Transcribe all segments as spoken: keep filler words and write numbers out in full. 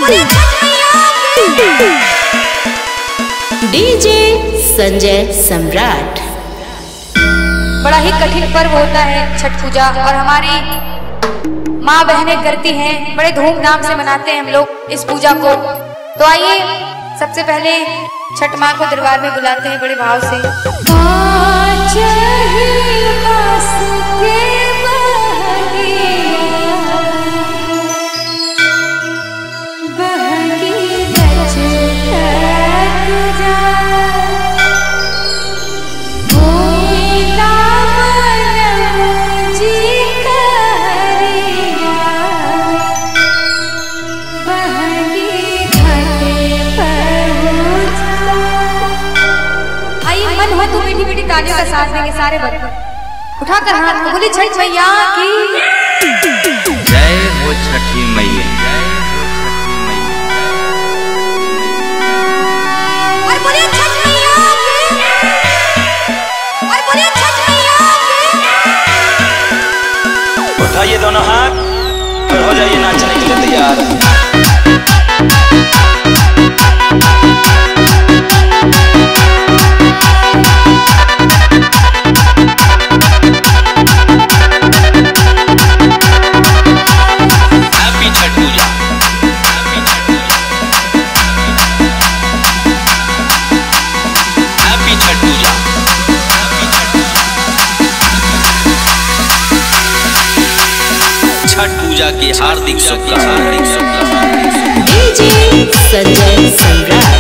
DJ Sanjay सम्राट। बड़ा ही कठिन पर्व होता है छठ पूजा, और हमारी माँ बहनें करती हैं, बड़े धूमधाम से मनाते हैं हम लोग इस पूजा को। तो आइए सबसे पहले छठ माँ को दरबार में बुलाते हैं बड़े भाव से। तालियों का साथ देंगे सारे बच्चे, उठाकर हाथ को बोली छठ मैया की जय हो छठी मैया, और बोलिए छठ मैया की, और बोलिए छठ मैया की। उठाइए दोनों हाथ और हो जाइए नाचने के लिए तैयार। छठ पूजा की हार्दिक शुभकामनाएं। डीजे संजय सम्राट।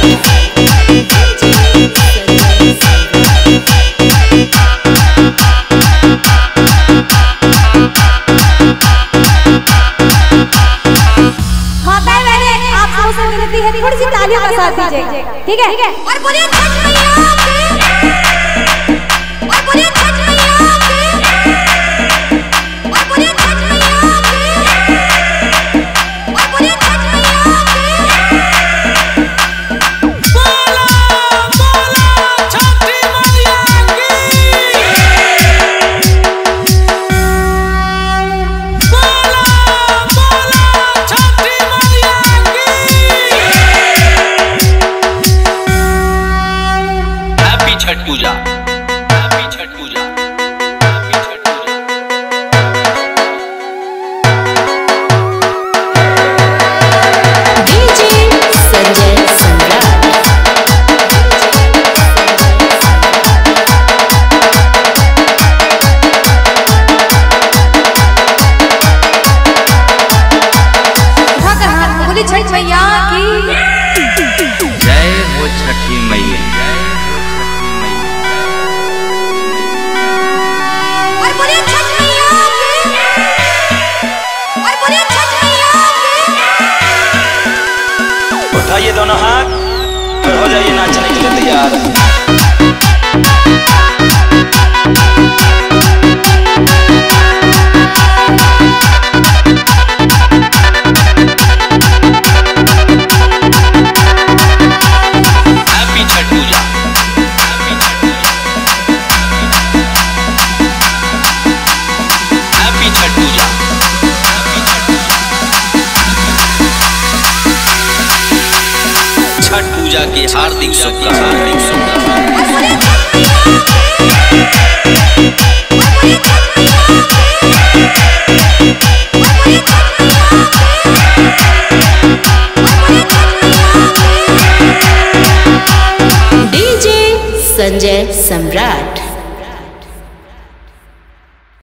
माताएं बहनें, आप सबों से विनती है थोड़ी सी तालियों का साथ दीजिए, ठीक है? और बोलिए छठ मैया की, और बोलिए छठ मैया की, और बोलिए छठ मैया की, और बोलिए छठ मैया की। बोलो बोलो छठी मैया की, बोलो बोलो छठी मैया की। Happy Chhath Puja, happy Chhath Puja, happy Chhath Puja. DJ Sanjay Samrat. उठाकर हाथ को बोली छठ मैया की जय हो छठी मैया, और बोलिए छठ मैया की, और बोलिए छठ मैया की। उठाइए दोनों हाथ और हो जाइए नाचने के लिए तैयार। Happy Chhath Puja, happy Chhath Puja, happy Chhath Puja, happy Chhath Puja. Chhath Puja की हार्दिक शुभकामनाएं। और बोलिए छठ मैया की, और बोलिए छठ मैया की, और बोलिए छठ मैया की, और बोलिए छठ मैया की। डीजे संजय सम्राट।